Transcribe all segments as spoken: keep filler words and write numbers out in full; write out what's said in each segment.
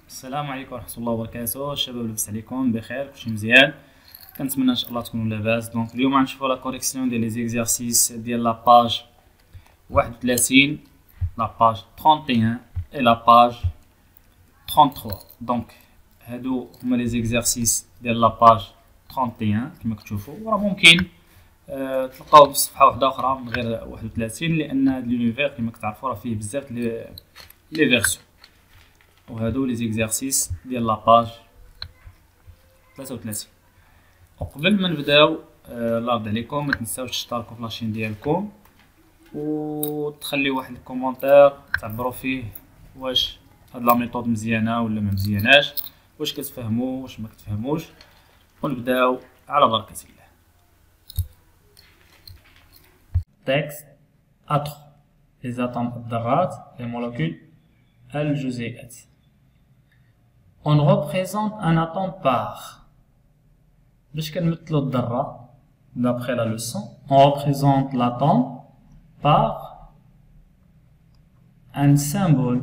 السلام عليكم ورحمة الله وبركاته. الشباب لاباس عليكم بخير؟ كلشي مزيان؟ كنتمنى ان شاء الله تكونوا لاباس. دونك اليوم غنشوفوا لا كوريكسيون ديال لي زيكزارسيس ديال لا باج واحد وثلاثين، لا باج واحد وثلاثين اي لا باج ثلاثة وثلاثين. دونك هادو هما لي زيكزارسيس ديال لا باج واحد وثلاثين كما كتشوفوا، وراه ممكن أه تلقاوهم في صفحه واحده اخرى من غير واحد وثلاثين، لان هاد لونيفير كما كتعرفوا راه فيه بزاف لي لي فيرسيون. وهادو لي زيكزارسيس ديال لا باج ثلاثة وثلاثين. وقبل ما نبداو آه الله يرضي عليكم ما تنساوش تشتركوا في لاشين ديالكم وتخليو واحد الكومونتير تعبروا فيه واش هاد لا ميثود مزيانه ولا ما مزياناش، واش كتفهموا واش ما كتفهموش. ونبداو على بركه الله. تكست اتر لي اتوم الذرات لي مولكول الجزيئات. On représente un atome par. باش كنمثلو الذرة d'après la leçon, on représente l'atome par un symbole.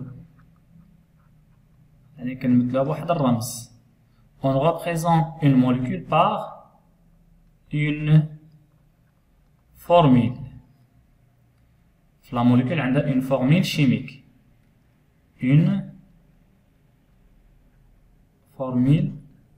يعني كنمثلوها بواحد الرمز. On représente une molécule par une formule. La molécule عندها une formule chimique. Une formule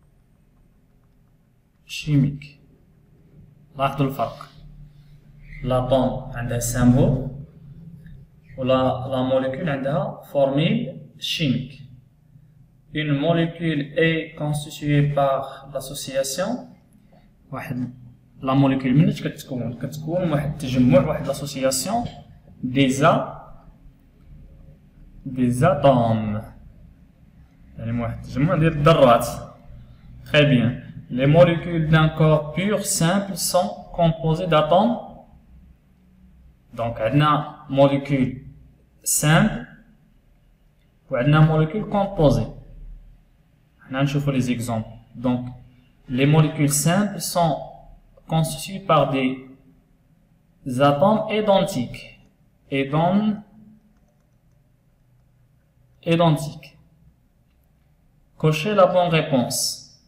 chimique. لاحظوا الفرق. l'atome عندها symbole ولا la molécule عندها formule chimique. Une molécule est constituée par l'association. واحد la molécule مناش كتكون كتكون واحد التجمع، واحد l'association des a des atomes. يعني واحد التجمع ديال الذرات. Très bien. Les molécules d'un corps pur simple sont composées d'atomes. Donc عندنا molécule simple وعندنا molécule composée. حنا نشوفوا les exemples. Donc les molécules simples sont constituées par des atomes identiques. Ident- identiques. Cochez la bonne réponse.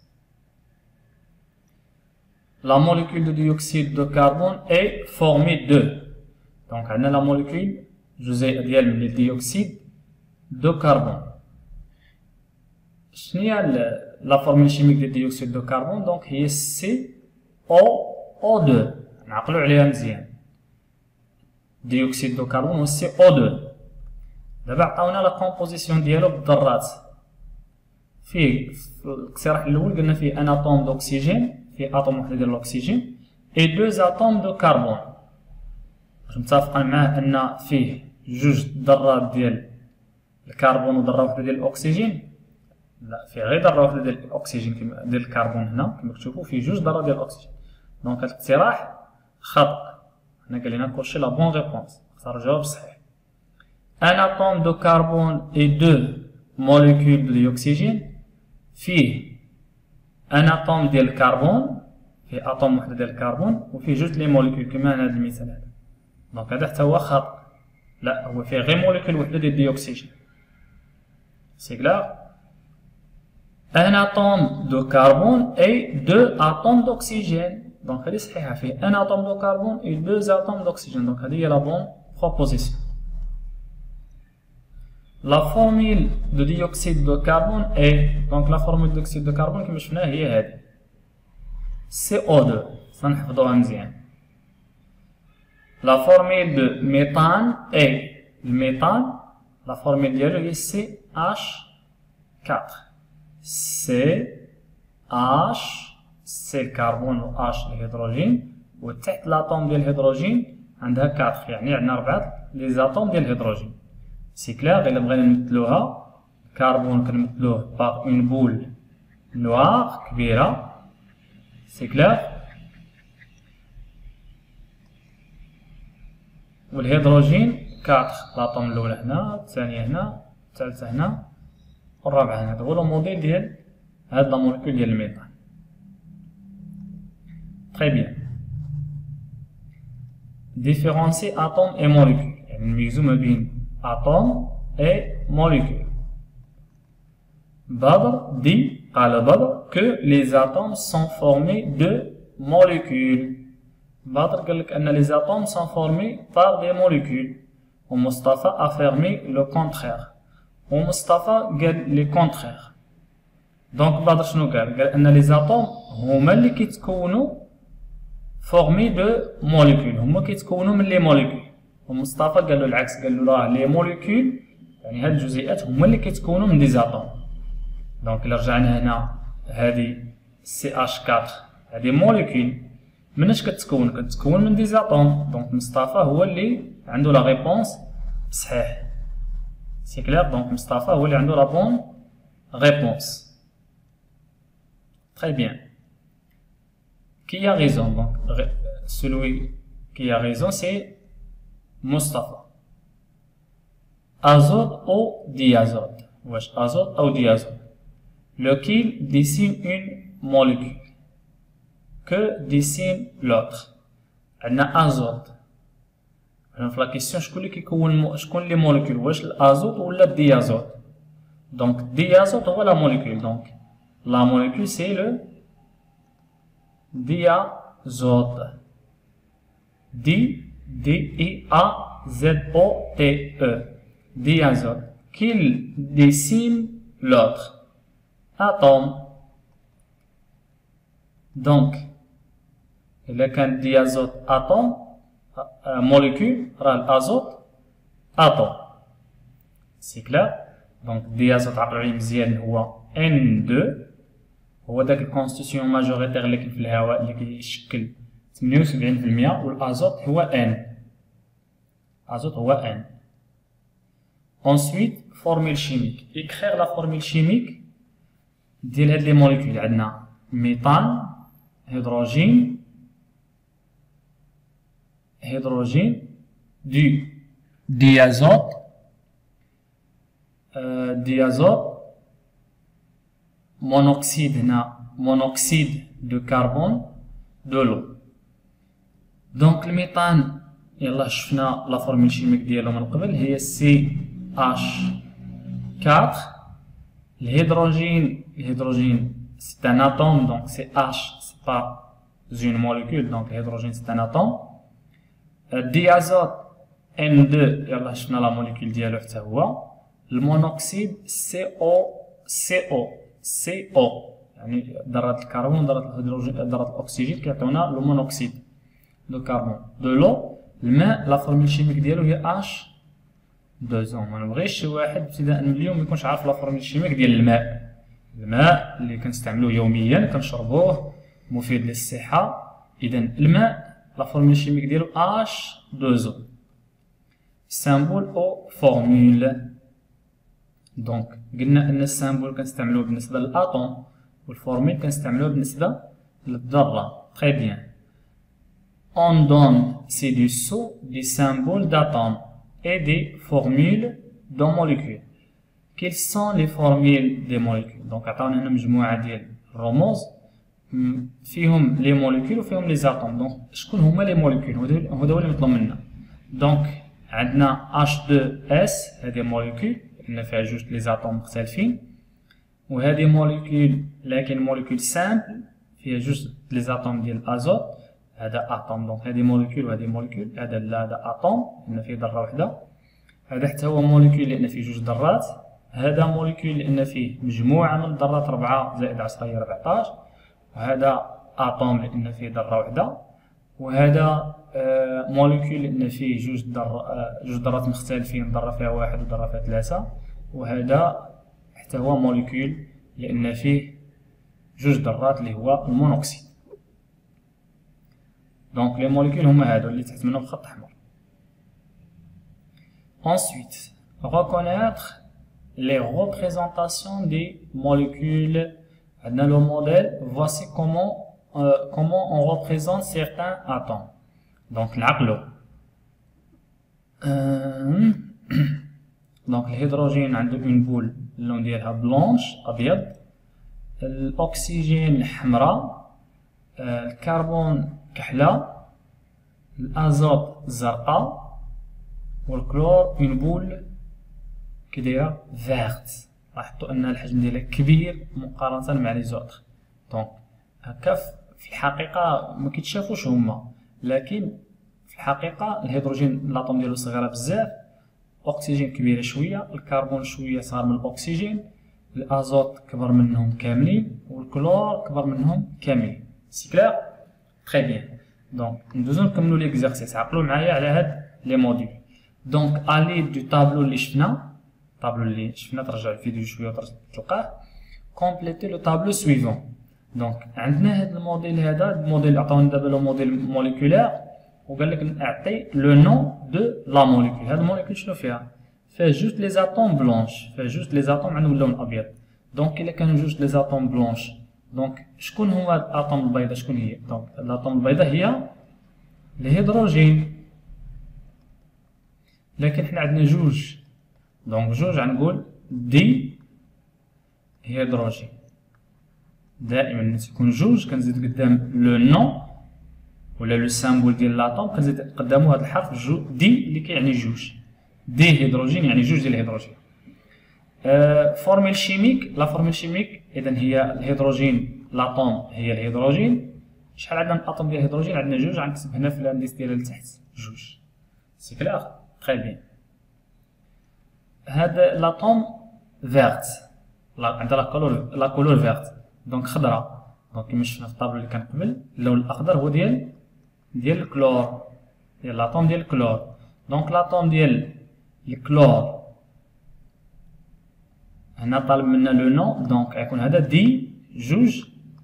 La molécule de dioxyde de carbone est formée de. Donc, on a la molécule de dioxyde de carbone. La formule chimique du dioxyde de carbone, donc, c'est C O O deux. On a dioxyde de carbone ou C O deux. D'abord, on a la composition ديالو بالذرات. فيه في الاقتراح الاول قلنا فيه ان اتوم دوكسيجين، فيه اتوم واحد ديال الاكسجين اي دوز اتوم دو كربون. واش متفقين معاه ان فيه جوج ذرات ديال الكربون وذره واحده ديال الاكسجين؟ لا، فيه غير ذره واحده ديال الاكسجين كما ديال الكربون. هنا كما كتشوفوا فيه جوج ذرات ديال الاكسجين. دونك هذا الاقتراح خطا. هنا قال لنا كوشي لا بون ريبونس، اختار الجواب الصحيح. ان اتوم دو كربون اي دو molécule de dioxygène فيه ان اتوم ديال الكربون، فيه اتوم واحد ديال الكربون وفيه جوج لي موليكول كما هذا المثال هذا. دونك هذا حتى هو خطأ. لا، هو فيه غير موليكول وحده ديال الديوكسيجين. سي كلار. ان اتوم دو كربون اي دو اتوم دوكسيجين. دونك هذه صحيحه، فيه ان اتوم دو كربون اي دو اتوم دوكسيجين. دونك هذه هي لا بون بروبوزيسيون. La formule de dioxyde de carbone est, donc la formule de dioxyde de carbone كما شفنا هي هذه C O deux. سنحفظوها مزيان. La formule de méthane est, الميثان la formule ديالو هي C H quatre. C H C الكربون و H الهيدروجين، وتحت الاتوم ديال الهيدروجين عندها quatre، يعني عندنا أربعة لي زاتوم ديال الهيدروجين. سي كلار. إلا بغينا نمثلوها الكربون كنمثلوه باغ اون بول نوار كبيرة. سي كلار. والهيدروجين كاتر، لاطوم الأولى هنا، الثانية هنا، الثالثة هنا، والرابعة هنا. هذا هو لو موديل ديال هاد لا موليكول ديال الميثان. تري بيان. ديفيرونسي اتوم اي موليكول، يعني نميزو ما بين atome et molécule. Badr dit, قال Badr, que les atomes sont formés de molécules. Badr قال لك أن les atomes sont formés par des molécules. ومصطفى a affirmé le contraire. ومصطفى قال le contraire. Donc Badr شنو قال؟ قال أن les atomes هما اللي كيتكونوا formés de molécules. هما كيتكونوا من les molécules. ومصطفى قال له العكس، قال له راه les molécules يعني هاد الجزيئات هما اللي كيتكونوا من des atomes. دونك إلا رجعنا هنا هذه سي إتش أربعة هذه موليكول مناش كتكون؟ كتكون من دي زاتوم. دونك مصطفى هو اللي عنده لا ريبونس صحيح. سي كلير. دونك مصطفى هو اللي عنده لا بون ريبونس. تري بيان. كي ا ريزون؟ دونك celui qui a raison c'est مصطفى. azote ou diazote؟ واش azote ou diazote؟ Lequel dessine une molécule que dessine l'autre. عندنا azote. Alors la question شكون اللي كيكون شكون لي موليكول؟ واش الازوت ولا الديازوت؟ دونك الديازوت هو لا موليكول. دونك la molécule c'est le diazote. D D I A Z O T E. Diazote. Qu'il dessine l'autre. Atome. Donc, إذا كان diazote atome molécule راه الأزوت atome. سي كلير. دونك diazote عقلوا عليه مزيان هو إن تو، هو داك الكونستيتيون ماجوريتير اللي كاين في الهواء اللي كيشكل ثمانية وسبعين بالمية، والأزوت هو N. الأزوت هو N. Ensuite, formule chimique. Écrire la formule chimique ديال هاد لي موليكول. عندنا ميثان، هيدروجين، هيدروجين، دو ديازوت، آه ديازوت، مونوكسيد، هنا مونوكسيد دو كربون، دو لو. دونك الميثان يلا شفنا لا فورمول شيميك ديالو من قبل هي سي إتش أربعة. الهيدروجين الهيدروجين c'est un atome, donc c'est H, c'est pas une molécule, donc l'hydrogène c'est un atome. Euh, diazote N deux, يلا شفنا لا موليكول ديالو حتى هو. المونوكسيد سي او سي او سي او يعني ذرات الكربون ذرات الهيدروجين ذرات الاكسجين كيعطيونا لو مونوكسيد دو كربون. دو لو الماء لا فورمول شيميك ديالو هي اش دوزون. ما نبغيش شي واحد ابتداء من اليوم ما يكونش عارف لا فورمول شيميك ديال الماء. الماء اللي كنستعملوه يوميا كنشربوه مفيد للصحه. اذا الماء لا فورمول شيميك ديالو اش دوزون. سامبول او فورمول. دونك قلنا ان السامبول كنستعملوه بالنسبه للاتوم والفورمول كنستعملوه بالنسبه للذره. تري بيان. On donne ci-dessous des symboles d'atomes et des formules de molécules. Quelles sont les formules des molécules? Donc عطاونا هنا مجموعه ديال الرموز فيهم لي موليكول وفيهم لي زاتوم. دونك شكون هما لي موليكول؟ هذا هو اللي مطلوب منا. دونك عندنا إتش تو إس هذه موليكول لان فيها جوج لي زاتوم مختلفين، وهذه موليكول لكن موليكول سامبل فيها جوج لي زاتوم ديال الازوت. هذا اتوم. دونك هذه موليكول وهذه موليكول. هذا لا هذا اتوم لان فيه ذره واحده. هذا حتى هو موليكول لان فيه جوج ذرات. هذا موليكول لان فيه مجموعه من الذرات أربعة زائد عشرة هي أربعطاش. وهذا اتوم لان فيه ذره واحده. وهذا آه موليكول لان فيه جوج در آه جوج ذرات مختلفين، ذره فيها واحد وذره فيها ثلاثه. وهذا حتى هو موليكول لان فيه جوج ذرات اللي هو المونوكسيد. دونك لي موليكول هما هادو اللي تحت منهم خط احمر. Ensuite, reconnaître les représentations des molécules. Dans le modèle, voici comment euh, comment on représente certains atomes. Donc l'aqlo. Euh, donc l'hydrogène a une boule اللون ديالها بلونش ابيض. الاكسجين الحمراء. الكربون كحله. الازوت زرقاء. والكلور اون بول كي دايره فيرت. لاحظتوا ان الحجم ديالها كبير مقارنه مع لي زوطخ. دونك هكا في الحقيقه ما كيتشافوش هما، لكن في الحقيقه الهيدروجين لاطوم ديالو صغيره بزاف، الاكسجين كبيره شويه، الكربون شويه صغار من الاكسجين، الازوت كبر منهم كاملين، والكلور كبر منهم كاملين. سي كلير؟ تري بيان. دونك ندوزو نكملو ليكزارسيس. عقلوا معايا على هاد لي موديل. دونك الي دو طابلو اللي شفنا، الطابلو اللي شفنا ترجع الفيديو شويه وترجع تلقاه، كومبليتي لو طابلو سويفون. دونك عندنا هاد الموديل هذا، الموديل عطاونا دابا لو موديل موليكولير، وقال لك نعطي لو نون دو لا موليكول. هاد الموليكول شنو فيها؟ فيها جوج لي زاتوم بلونش، فيها جوج لي زاتوم عندهم اللون ابيض. دونك الا كانوا جوج لي زاتوم بلونش، دونك شكون هما هاد الاتوم البيضاء؟ شكون هي؟ دونك الاتوم البيضاء هي الهيدروجين، لكن حنا عندنا جوج، دونك جوج غنقول دي هيدروجين. دائما ملي تكون جوج كنزيد قدام لو نون ولا لو سامبول ديال لاطوم كنزيد قدامو هذا الحرف جو دي اللي كيعني جوج. دي هيدروجين يعني جوج ديال الهيدروجين. أه فورميل شيميك، لا فورميل شيميك اذا هي الهيدروجين، لاطوم هي الهيدروجين. شحال عندنا من اطوم ديال الهيدروجين؟ عندنا جوج، غنكتب هنا في الانديس ديالها لتحت جوج. سي كلير؟ تري بيان. هاد لاطوم فيرت، عندها لا كولور لا كولور فيرت، دونك خضراء. دونك كيما شفنا في الطابلو اللي كان قبل، اللون الاخضر هو ديال ديال الكلور، ديال لاطوم ديال الكلور. دونك لاطوم ديال الكلور هنا طالب منا لو نون، دونك غيكون هذا دي جوج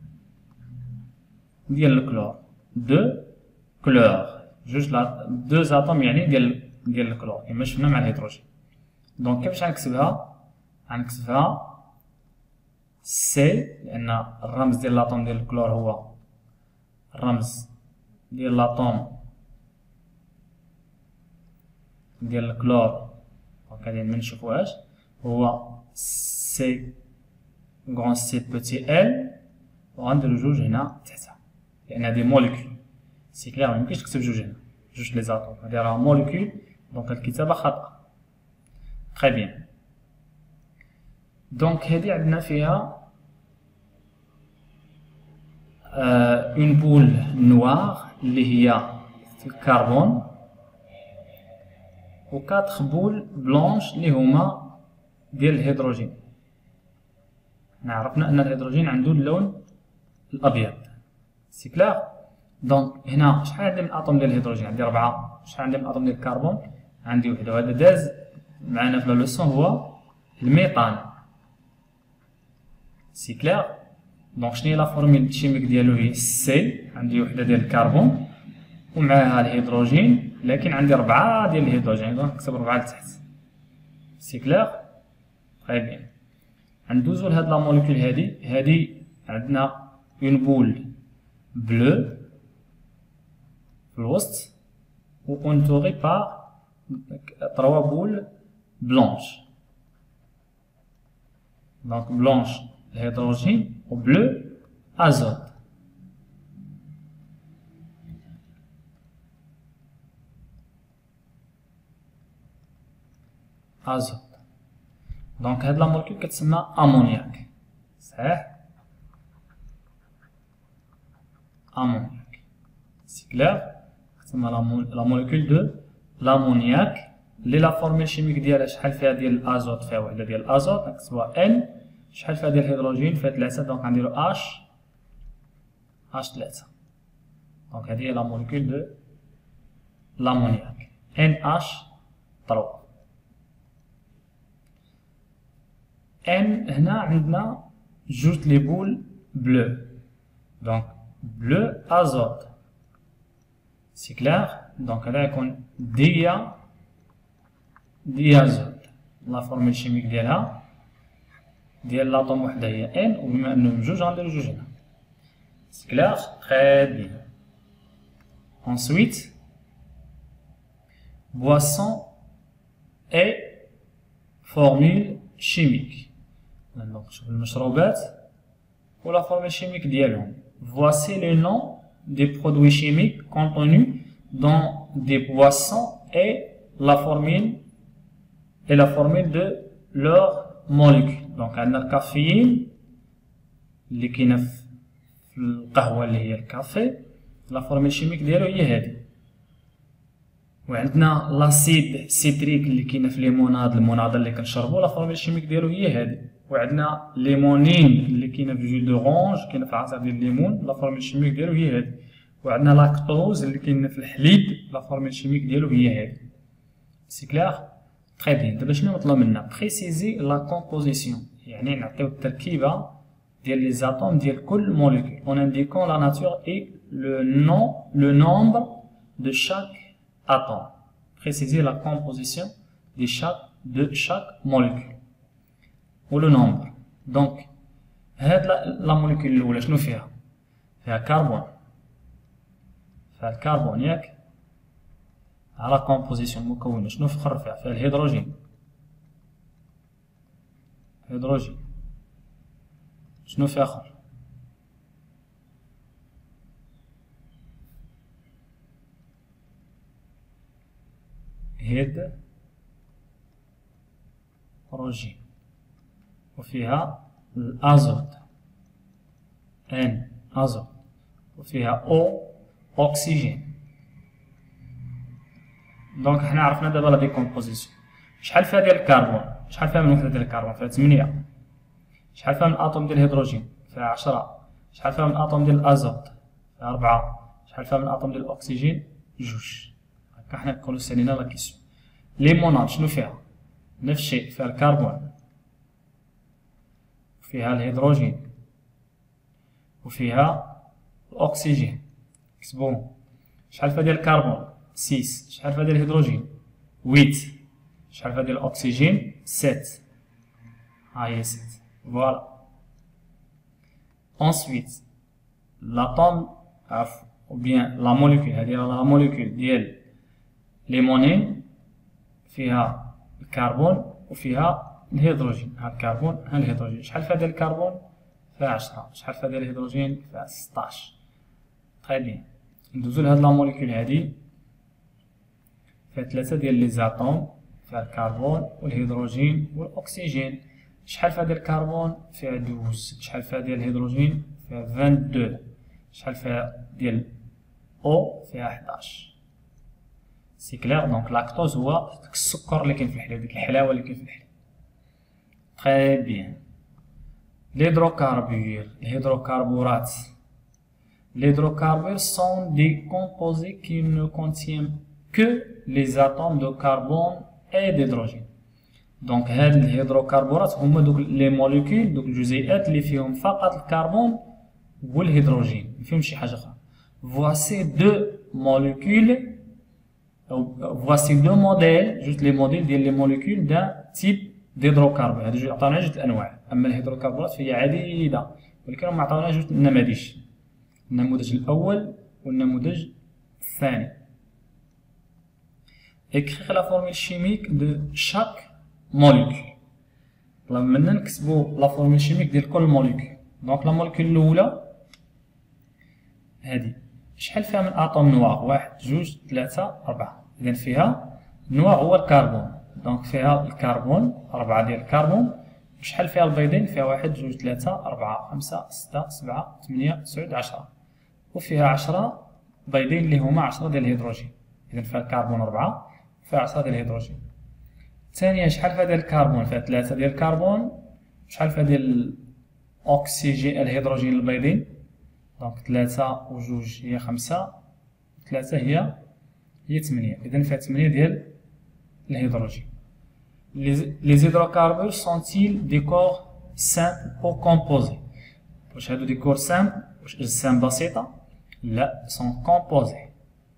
ديال الكلور، دو كلور، جوج لا دو زاتوم يعني ديال ديال الكلور كيما شفنا مع الهيدروجين. دونك كيفاش غنكتبها؟ غنكتبها سي، لان الرمز ديال لاطوم ديال الكلور هو الرمز ديال لاطوم ديال الكلور، دونك هادي منشوفوهاش، هو سي غون سي بوتي ال، وغنديرو جوج هنا تحتها لان هادي موليكول. سي كلير؟ ميمكنش تكتب جوج هنا، جوج لي زاتوم، هادي راه موليكول، دونك هاد الكتابه خاطئه. تري بيان. دونك هادي عندنا فيها اون بول نوار اللي هي الكربون، و كاتخ بول بلونش اللي هما ديال الهيدروجين. حنا عرفنا ان الهيدروجين عنده اللون الابيض. سي كلير؟ دونك هنا شحال عندي من اطوم ديال الهيدروجين؟ عندي ربعة. شحال عندي من اطوم ديال الكربون؟ عندي وحده، وهذا داز معنا في لا لوسون هو الميثان. سي كلير؟ دونك شنو هي لا فورميل الشيميك ديالو؟ هي سي، عندي وحده ديال الكربون ومعها الهيدروجين، لكن عندي ربعة ديال الهيدروجين، دونك نكتب ربعة لتحت. سي كلير؟ تري بيان. غندوزو لهاد لا موليكول هادي، هادي عندنا اون بول بلو في الوسط و اونتوري بار تروا بول بلونش. دونك بلونش الهيدروجين و بلو ازوت. ازوت. دونك هاد لا مولكول كتسمى امونياك. صحيح؟ امونياك. سي كلير؟ كتسمى لا مولكول دو لامونياك اللي لا فورميل شيميك ديالها شحال فيها ديال الازوت؟ فيها وحده ديال الازوت، نكتبوها ان. شحال فيها ديال الهيدروجين؟ فيها ثلاثة، دونك غنديرو اش اش ثلاثة. دونك هادي هي لا مولكول دو لامونياك، ان اش ثلاثة. ان هنا عندنا جوج لي بول بلو، دونك بلو ازوت. سي كلير؟ دونك هذا يكون ديا ديازوت. لا فورميل شيميك ديالها ديال لاطوم وحده هي ان، وبما انهم جوج غنديرو جوج هنا. سي كلير؟ تري بيان. انسويت بواسون اي فورميل شيميك. دونك نشوف المشروبات و لا فورميل شيميك ديالهم. Voici les noms des produits chimiques contenus dans des boissons et la formule et la formule de leurs molécules. دونك عندنا الكافيين اللي كاينه في القهوه اللي هي الكافي، لا فورميل شيميك ديالو هي هذه. وعندنا لاسيد سيتريك اللي كاينه في ليموناد، المناض اللي كنشربو، لا فورميل شيميك ديالو هي هذه. وعندنا ليمونين اللي كاينه في جو دورانج، كاينه في العصير ديال الليمون، لا فورميل شيميك ديالو هي هذه. وعندنا لاكتوز اللي كاينه في الحليب، لا فورميل شيميك ديالو هي هذه. سي كلير؟ تري بيان. دابا شنو مطلوب منا؟ بريسيزي لا كومبوزيسيون، يعني نعطيو التركيبه ديال لي زاتوم ديال كل موليكول en indiquant la nature et le nom le nombre de chaque atome. Préciser la composition de chaque de chaque molécule ou le nombre. Donc هاد لا موليكول الاولى شنو فيها؟ فيها كربون، فيها الكربون ياك، على كومبوزيسيون مكونه شنو في اخر فيها؟ فيها الهيدروجين، هيدروجين شنو في اخر؟ هيدروجين، وفيها الازوت ان ازوت، وفيها او اكسجين. دونك حنا عرفنا دابا لا ديكومبوزيسيون. شحال فيها ديال الكربون؟ شحال فيها من وحده ديال الكربون؟ فيها ثمانية. شحال فيها من اطوم ديال الهيدروجين؟ فيها عشرة. شحال فيها من اطوم ديال الازوت؟ فيها أربعة. شحال فيها من اطوم ديال الاكسجين؟ جوج. هكا حنا نقولو سالينا لا كيسيون. ليموناد شنو فيها؟ نفس الشيء، فيها الكربون، وفيها الهيدروجين، وفيها الاكسجين. كتبوهم. شحال فيها ديال الكربون؟ ستة. شحال فيها ديال الهيدروجين؟ ثمانية. شحال فيها ديال الاكسجين؟ سبعة. ها هي سبعة. فوالا. ensuite l'atome عفوا ou bien la molécule، هذه لا موليكول ديال ليمونين فيها الكربون وفيها الهيدروجين. ها الكربون ها الهيدروجين. شحال فيها ديال الكربون؟ فيها عشرة. شحال فيها ديال الهيدروجين؟ فيها ستطاش. تري بيان. ندوزو لهاد لا موليكول هادي، فيها ثلاثة ديال لي زاتوم، فيها الكربون والهيدروجين والاكسجين. شحال فيها ديال الكربون؟ فيها دوز. شحال فيها ديال الهيدروجين؟ فيها اثنين وعشرين. شحال فيها ديال او؟ فيها حداش. سي كلير. دونك لاكتوز هو داك السكر اللي كاين في الحليب، ديك الحلاوه اللي كاين في الحليب. تري بيان. ليدروكاربور، الهيدروكربورات. ليدروكاربور سون دي كومبوزي كي نو كونتيان كو لي اتوم دو كربون اي ديدروجين. دونك هاد الهيدروكربورات هما دوك لي موليكول، دوك الجزيئات اللي فيهم فقط الكربون والهيدروجين، ما فيهمش شي حاجه اخرى. فواسي دو موليكول او فواسي دو موديل، جوج لي موديل ديال لي موليكول دا تيب ديدروكربور. هادو جوج عطاونا جوج الانواع. اما الهيدروكربورات فهي عديده، ولكن هما عطاونا جوج النماذج، النموذج الاول والنموذج الثاني. écrire la formule chimique de chaque molécule. طلب منا نكتبو لا فورمول شيميك ديال كل موليكول. دونك لا موليكول الاولى هادي شحال فيها من اطوم نوار؟ واحد جوج ثلاثة أربعة. إذا فيها نوار هو الكربون، دونك فيها الكربون أربعة ديال الكربون. شحال فيها البيضين؟ فيها واحد جوج ثلاثة أربعة خمسة ستة سبعة ثمانية تسعة عشرة، وفيها عشرة بيضين اللي هما عشرة ديال الهيدروجين. إذا فيها الكربون أربعة، فيها عشرة ديال الهيدروجين. الثانية شحال فيها ديال الكربون؟ فيها ثلاثة ديال الكربون. شحال فيها ديال الأكسجين الهيدروجين البيضين؟ دونك ثلاثة وجوج هي خمسة، ثلاثة هي هي ثمانية. إذا فيها ثمانية ديال الهيدروجين. Les hydrocarbures sont-ils des corps simples ou composés؟ واش هادو دي كور سامبل؟ واش أجسام بسيطة؟ لا، sont composés.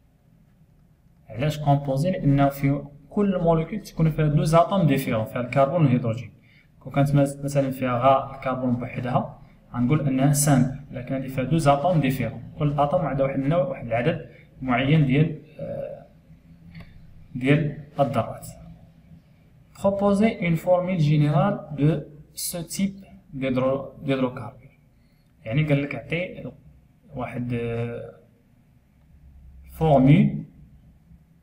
علاش كومبوزي؟ لأنه في كل موليكول تكون فيها دو زاتوم ديفيرون، فيها الكربون والهيدروجين. كون كانت مثلا فيها غا الكربون بوحدها غنقول انها سامبل، لكن هذه فيها دو زاتوم ديفيرون، كل اتوم عندها واحد النوع، واحد العدد معين ديال ديال الذرات. Proposer une formule générale de ce type d'hydrocarbure. يعني قال لك عطي واحد فورمول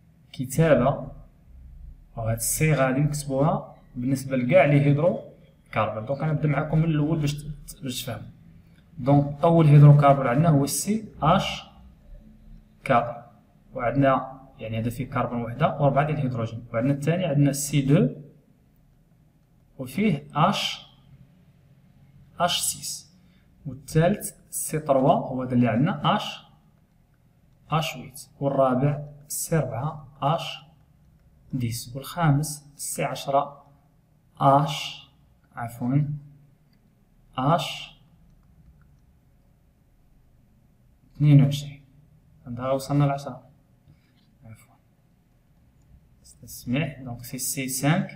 كتابة أو هاد الصيغة غادي نكتبوها بالنسبة لكاع لي هيدرو كربون. دونك انا نبدا معكم من الاول باش باش تفهموا. دونك اول هيدروكربون عندنا هو السي اش أربعة، وعندنا يعني هذا فيه كربون وحده واربعه ديال الهيدروجين، وعندنا الثاني عندنا سي اثنين وفيه اش اش ستة، والثالث سي ثلاثة هو هذا اللي عندنا اش اش ثمانية، والرابع سي أربعة اش عشرة، والخامس سي عشرة اش عفوا اش اثنين وعشرين. عندها وصلنا لعشرة عفوا تسميح. دونك سي سي خمسة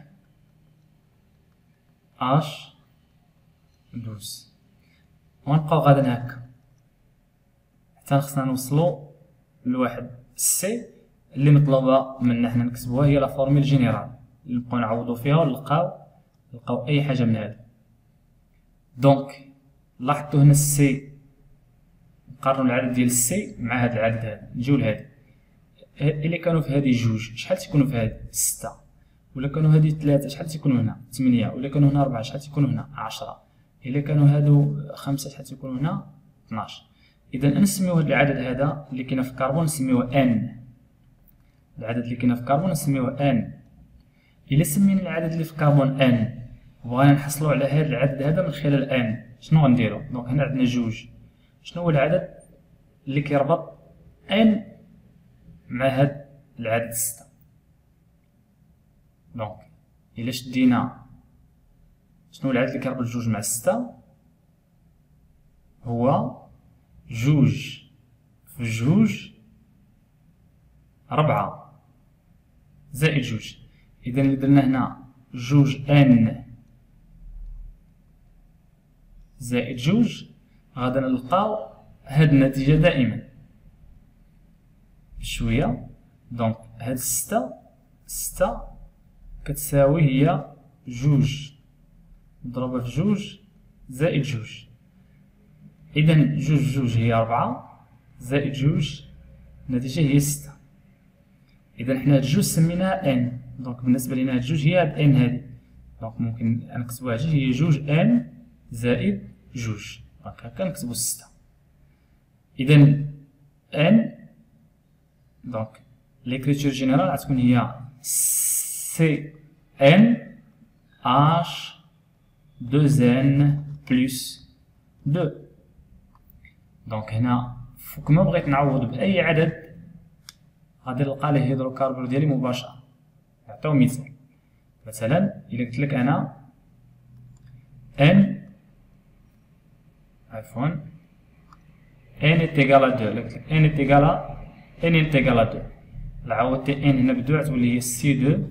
اش اثناش، ونبقاو غاديين هكا حتى خصنا نوصلو لواحد السي اللي مطلوبه منا حنا نكتبوها، هي لا فورميل جينيرال اللي نبقاو نعوضو فيها ونلقاو نلقاو اي حاجه من هذا. دونك لاحظتوا هنا السي نقارنو العدد ديال السي مع هذا العدد هذا، نجيو لهذا الا كانوا في هذه جوج شحال تيكونوا في هذه ستة، ولا كانوا هذه ثلاثة شحال تيكونوا هنا ثمانية، ولا كانوا هنا أربعة شحال تيكونوا هنا عشرة، الا كانوا هادو خمسة شحال تيكونوا هنا اثناش. اذا نسميو هذا العدد هذا اللي كاين في الكربون نسميوه ان، العدد اللي كاين في الكربون نسميوه ان. الا سمينا العدد اللي في الكربون ان وبغينا نحصلوا على هذا العدد هذا من خلال ان، شنو غنديرو؟ دونك هنا عندنا جوج، شنو هو العدد اللي كيربط ان مع هذا العدد ستة؟ دونك الا شدينا شنو العدد اللي كيربط جوج مع ستة؟ هو جوج في جوج ربعة زائد جوج. اذا اللي درنا هنا جوج ان زائد جوج غادي نلقاو هاد النتيجة دائما بشوية. دونك هاد ستة ستة كتساوي هي جوج مضروبة في جوج زائد جوج. إذا جوج جوج هي أربعة زائد جوج النتيجة هي ستة. إذا حنا هاد جوج سميناها ان، دونك بالنسبة لينا هاد جوج هي هاد ان هادي، دونك ممكن نكتبوها جوج هي جوج ان زائد جوج، دونك هكا نكتبو ستة. إذا ان دونك ليكريتور جينيرال غتكون هي سي ان اش اثنين ان بلس اثنين. دونك هنا فوق ما بغيت نعوض بأي عدد غادي نلقى ليه هيدروكربون ديالي مباشرة. نعطيو مثال، مثلا إلا قلت لك أنا ان عفوا ان est égal à deux، إلا قلت لك n est égal à n est égal à deux، إلا عوضتي n هنا بدو غتولي هي سي اثنين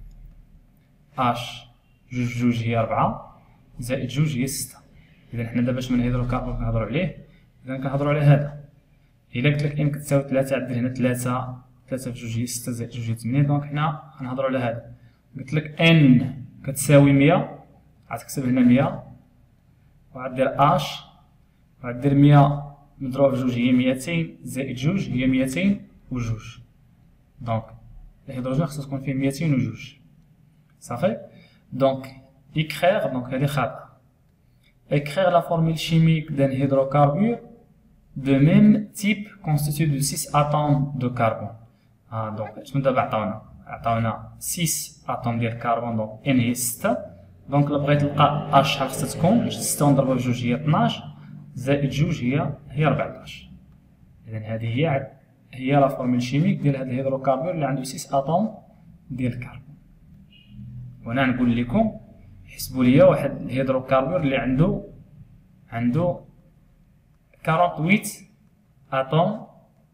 اش جوج جوج هي أربعة زائد جوج هي ستة. إذا حنا دابا شنو الهيدروكربون كنهضرو عليه؟ إذا كنهضرو على هذا. إلا قلت لك n كتساوي ثلاثة عندي هنا ثلاثة، ثلاثة في جوج هي ستة زائد جوج هي ثمانية، دونك حنا غنهضرو على هذا. قلت لك n كتساوي مية، غتكتب هنا مية وغدير اش وغدير مية مضروب في جوج هي ميتين زائد جوج هي ميتين وجوج. دونك الهيدروجين خصو تكون فيه ميتين وجوج صافي. دونك écrire دونك هادي خاطئة. écrire la formule chimique d'un hydrocarbure de même type constitué de six atomes de carbone. ها دونك شنو دابا عطاونا؟ عطاونا ستة اتوم ديال الكربون، دونك ان هي ستة. دونك الا بغيت نلقى اش شحال خصها تكون؟ ستة نضربها في جوج هي اثناش زائد جوج هي هي أربعطاش. اذا هذه هي هي لا فورميل شيميك ديال هذا الهيدروكربور اللي عنده ستة اتوم ديال الكربون. وانا نقول لكم حسبوا لي واحد الهيدروكربور اللي عنده عنده ثمانية وأربعين اتوم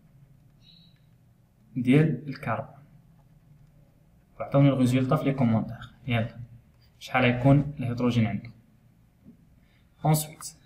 ديال الكربون، وعطوني الريزولطا في لي كومونتير. يلا شحال غيكون الهيدروجين عنده. ensuite